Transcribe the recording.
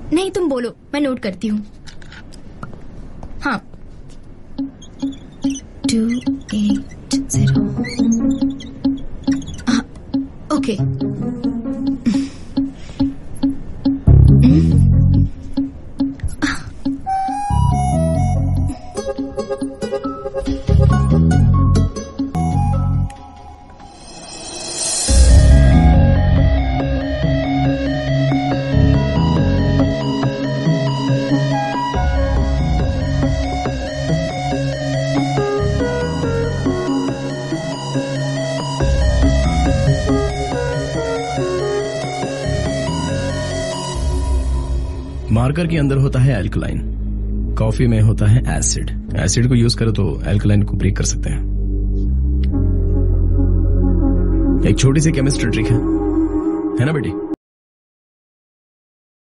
नहीं तुम बोलो, मैं नोट करती हूँ। हाँ 280। हाँ ओके। मार्कर के अंदर होता है एल्कलाइन, कॉफी में होता है एसिड। एसिड को यूज करो तो एल्कलाइन को ब्रेक कर सकते हैं। एक छोटी सी केमिस्ट्री ट्रिक है ना बेटी?